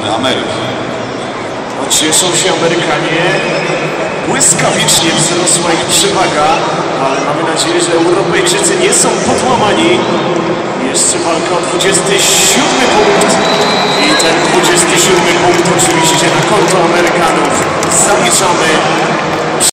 strony Ameryki. Cieszą się Amerykanie. Błyskawicznie wzrosła ich przewaga, ale mamy nadzieję, że Europejczycy nie są podłamani. Jeszcze walka o 27